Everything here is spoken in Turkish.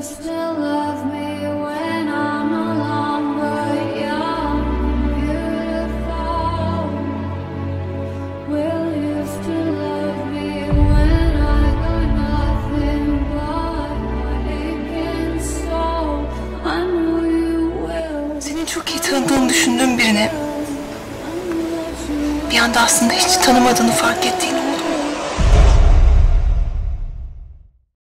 Senin çok iyi tanıdığını düşündüğüm birine bir anda aslında hiç tanımadığını fark ettiğini